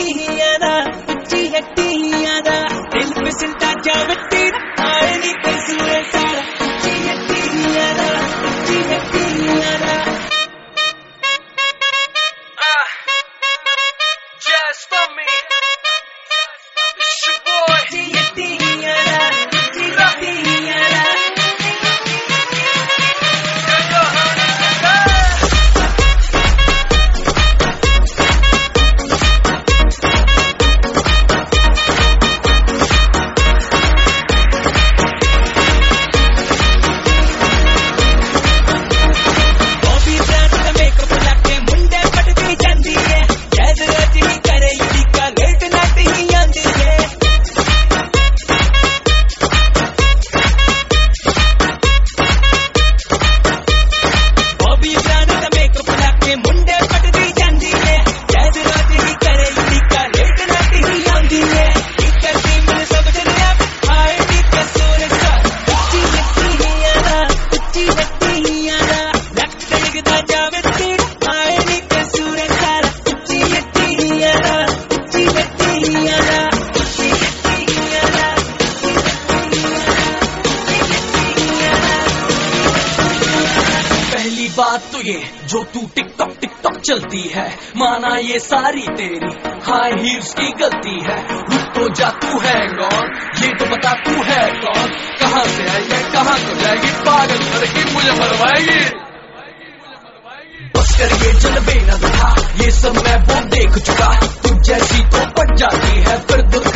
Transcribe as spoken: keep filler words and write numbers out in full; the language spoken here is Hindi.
ఎట్టియారా ఉచ్చి ఎట్టియారా Dil పిసింటా జావెట్టిరా ఆయని కసురేసారా ఉచ్చి ఎట్టియారా ఉచ్చి ఎట్టియారా ah just for me it's your boy ఎట్టియారా ఉచ్చి ఎట్టియారా बात तो ये जो तू टिकटॉक टिकटॉक चलती है माना ये सारी तेरी हाई हील्स की गलती है रुक तो जा तू है कौन ये तो बता तू है कौन कहाँ से है ये कहाँ तो जाएगी पागल करके मुझे मरवाएगी बस कर ये जलवे न दिखा ये सब मैं वो देख चुका तू जैसी तो पट जाती है फिर